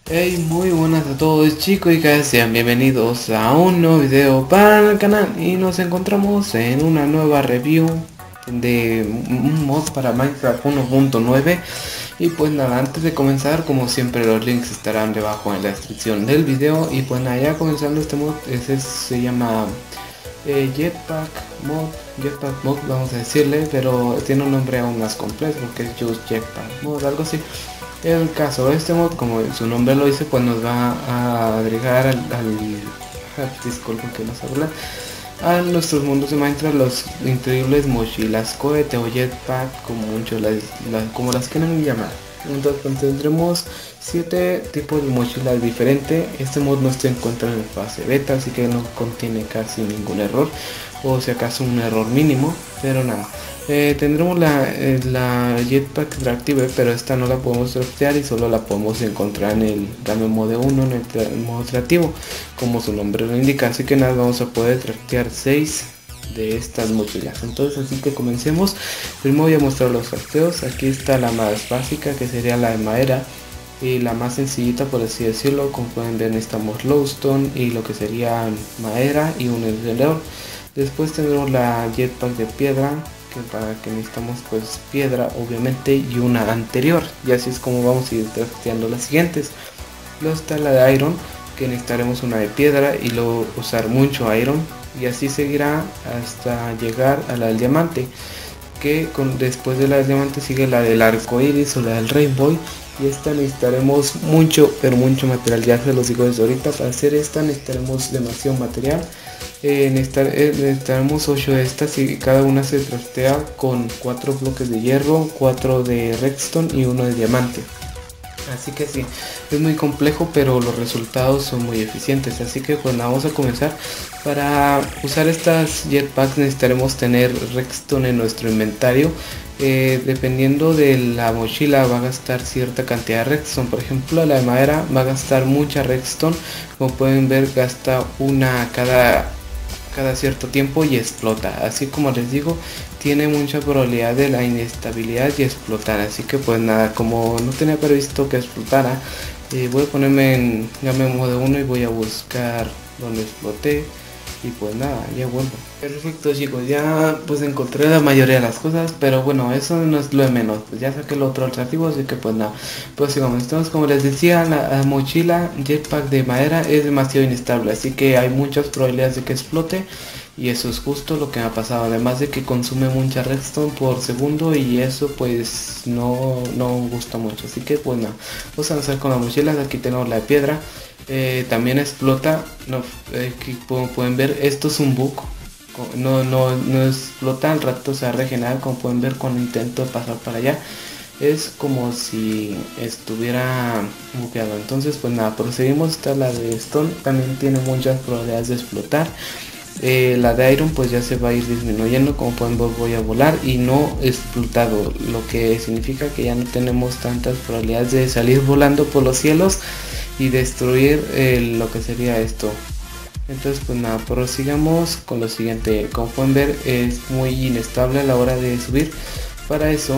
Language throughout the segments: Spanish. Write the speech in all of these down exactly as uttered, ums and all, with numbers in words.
Hey, muy buenas a todos chicos y chicas, sean bienvenidos a un nuevo video para el canal y nos encontramos en una nueva review de un mod para Minecraft uno punto nueve. Y pues nada, antes de comenzar, como siempre, los links estarán debajo en la descripción del video. Y pues nada, ya comenzando este mod, ese se llama eh, Jetpack Mod, Jetpack Mod vamos a decirle, pero tiene un nombre aún más complejo que es Just Jetpack Mod, algo así. El caso de este mod, como su nombre lo dice, pues nos va a agregar al, al disculpen que no sé hablar, a nuestros mundos de Minecraft los increíbles mochilas cohete o jetpack, como muchos las, las, como las quieran llamar. Entonces pues, tendremos siete tipos de mochilas diferentes. Este mod no se encuentra en fase beta, así que no contiene casi ningún error, o si acaso un error mínimo, pero nada. Eh, tendremos la, eh, la Jetpack Tractive, pero esta no la podemos draftear y solo la podemos encontrar en el Game Mode uno, en el, el modo creativo, como su nombre lo indica. Así que nada, vamos a poder draftear seis de estas mochilas. Entonces así que comencemos. Primero voy a mostrar los drafteos. Aquí está la más básica, que sería la de madera, y la más sencillita, por así decirlo. Como pueden ver, necesitamos glowstone y lo que sería madera y un encendedor. Después tendremos la Jetpack de piedra, que para que necesitamos pues piedra obviamente y una anterior, y así es como vamos a ir drafteando las siguientes. Luego está la de iron, que necesitaremos una de piedra y luego usar mucho iron, y así seguirá hasta llegar a la del diamante, que con, después de la del diamante sigue la del arco iris o la del rainbow, y esta necesitaremos mucho pero mucho material, ya se los digo desde ahorita. Para hacer esta necesitaremos demasiado material. Eh, necesitar, eh, necesitaremos ocho de estas y cada una se draftea con cuatro bloques de hierro, cuatro de redstone y uno de diamante. Así que sí, es muy complejo, pero los resultados son muy eficientes. Así que pues vamos a comenzar. Para usar estas jetpacks necesitaremos tener redstone en nuestro inventario. Eh, dependiendo de la mochila va a gastar cierta cantidad de redstone. Por ejemplo, la de madera va a gastar mucha redstone. Como pueden ver, gasta una cada cada cierto tiempo y explota. Así como les digo, tiene mucha probabilidad de la inestabilidad y explotar. Así que pues nada, como no tenía previsto que explotara, eh, voy a ponerme en Game Mode uno y voy a buscar donde exploté. Y pues nada, ya vuelvo. Perfecto chicos, ya pues encontré la mayoría de las cosas, pero bueno, eso no es lo de menos. Pues ya saqué el otro alternativo, así que pues nada, pues sigamos. Entonces, como les decía, la, la mochila jetpack de madera es demasiado inestable, así que hay muchas probabilidades de que explote, y eso es justo lo que me ha pasado. Además de que consume mucha redstone por segundo, y eso pues no, no gusta mucho. Así que pues nada, vamos a avanzar con las mochilas. Aquí tenemos la de piedra. Eh, también explota, no, eh, que como pueden ver, esto es un bug, no, no, no explota, al rato se va a regenerar. Como pueden ver, cuando intento pasar para allá es como si estuviera bugueado. Entonces pues nada, proseguimos. Está la de stone, también tiene muchas probabilidades de explotar. Eh, la de iron pues ya se va a ir disminuyendo. Como pueden ver, voy a volar y no explotado, lo que significa que ya no tenemos tantas probabilidades de salir volando por los cielos y destruir eh, lo que sería esto. Entonces pues nada, prosigamos con lo siguiente. Como pueden ver, es muy inestable a la hora de subir. Para eso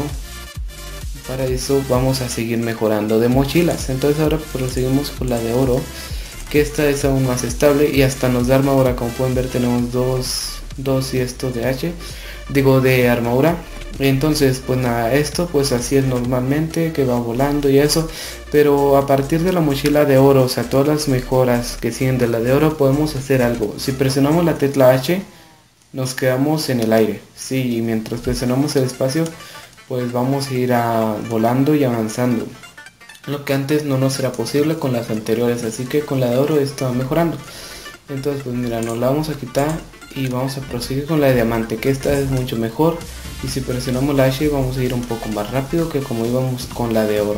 para eso vamos a seguir mejorando de mochilas. Entonces ahora proseguimos con la de oro, que esta es aún más estable y hasta nos da armadura. Como pueden ver, tenemos dos, dos y esto de H, digo de armadura. Entonces pues nada, esto pues así es normalmente, que va volando y eso. Pero a partir de la mochila de oro, o sea, todas las mejoras que siguen de la de oro, podemos hacer algo. Si presionamos la tecla H, nos quedamos en el aire. Sí, y mientras presionamos el espacio, pues vamos a ir a, volando y avanzando, lo que antes no nos era posible con las anteriores. Así que con la de oro esto va mejorando. Entonces pues mira, nos la vamos a quitar y vamos a proseguir con la de diamante, que esta es mucho mejor. Y si presionamos la H vamos a ir un poco más rápido que como íbamos con la de oro.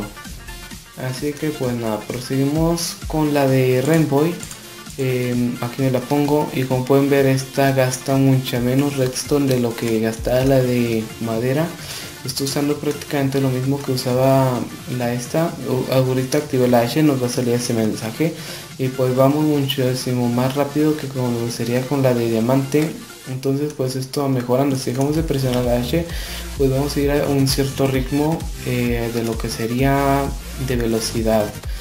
Así que pues nada, proseguimos con la de rainbow. Eh, aquí me la pongo y como pueden ver, esta gasta mucha menos redstone de lo que gastaba la de madera. Estoy usando prácticamente lo mismo que usaba la esta. Ahorita activé la H, nos va a salir ese mensaje y pues vamos muchísimo más rápido que como sería con la de diamante. Entonces pues esto va mejorando. Si dejamos de presionar la H, pues vamos a ir a un cierto ritmo eh, de lo que sería de velocidad.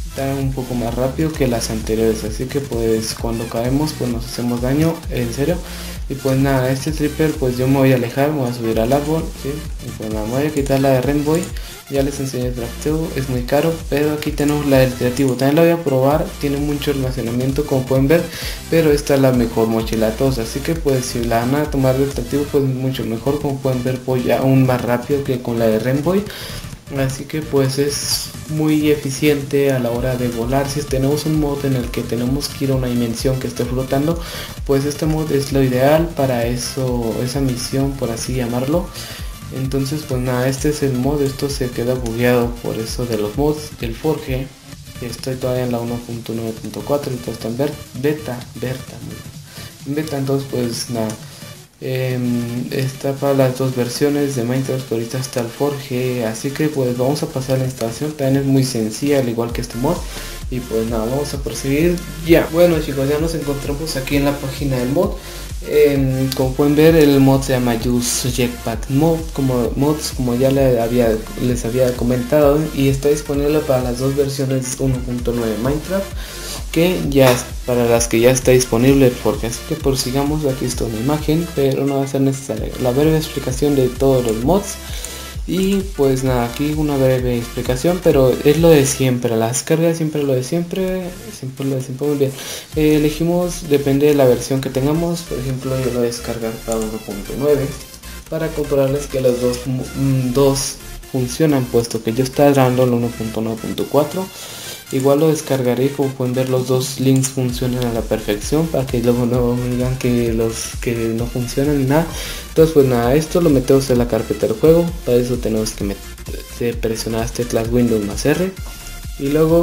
está un poco más rápido que las anteriores, así que pues cuando caemos pues nos hacemos daño, en serio. Y pues nada, este tripper pues yo me voy a alejar, me voy a subir al árbol, ¿sí? Y pues nada, me voy a quitar la de Rainbow. Ya les enseñé el drafteo, es muy caro, pero aquí tenemos la del creativo, también la voy a probar, tiene mucho almacenamiento como pueden ver, pero esta es la mejor mochila tos, así que pues si la van a tomar del creativo pues mucho mejor, como pueden ver voy aún más rápido que con la de Rainbow. Así que pues es muy eficiente a la hora de volar. Si tenemos un mod en el que tenemos que ir a una dimensión que esté flotando, pues este mod es lo ideal para eso, esa misión por así llamarlo. Entonces pues nada, este es el mod, esto se queda bugueado por eso de los mods del Forge. Estoy todavía en la uno punto nueve punto cuatro, entonces está en beta, beta, beta, entonces pues nada. Eh, está para las dos versiones de Minecraft, que ahorita está el Forge, así que pues vamos a pasar a la instalación, también es muy sencilla al igual que este mod. Y pues nada, vamos a proseguir ya. Bueno chicos, ya nos encontramos aquí en la página del mod. Eh, como pueden ver, el mod se llama Use Jetpack Mod, como mods como ya le había, les había comentado, y está disponible para las dos versiones uno punto nueve Minecraft, que ya para las que ya está disponible el Forge. Así que prosigamos, aquí está una imagen, pero no va a ser necesaria la breve explicación de todos los mods. Y pues nada, aquí una breve explicación, pero es lo de siempre, la descarga siempre lo de siempre, siempre lo de siempre, muy bien. Eh, elegimos, depende de la versión que tengamos, por ejemplo yo lo voy a descargar para uno punto nueve, para comprobarles que los dos, mm, dos funcionan, puesto que yo estaba grabando el uno punto nueve punto cuatro. Igual lo descargaré, como pueden ver los dos links funcionan a la perfección, para que luego no me digan que los que no funcionan ni nada. Entonces pues nada, esto lo metemos en la carpeta del juego, para eso tenemos que meter, presionar las teclas Windows más R y luego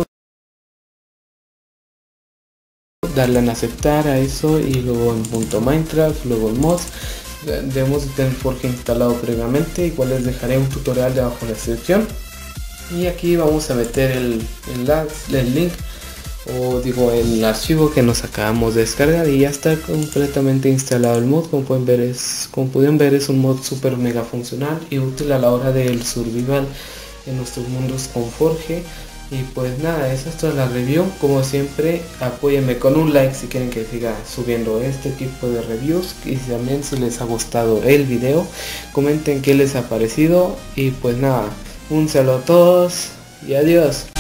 darle en aceptar a eso, y luego en punto Minecraft, luego en mods. Debemos de tener Forge instalado previamente, igual les dejaré un tutorial debajo en la descripción. Y aquí vamos a meter el, el, el link, o digo el archivo que nos acabamos de descargar, y ya está completamente instalado el mod. Como pueden ver es, como pueden ver es un mod super mega funcional y útil a la hora del survival en nuestros mundos con Forge. Y pues nada, esa es toda la review. Como siempre, apóyenme con un like si quieren que siga subiendo este tipo de reviews, y también si les ha gustado el video, comenten qué les ha parecido. Y pues nada, un saludo a todos y adiós.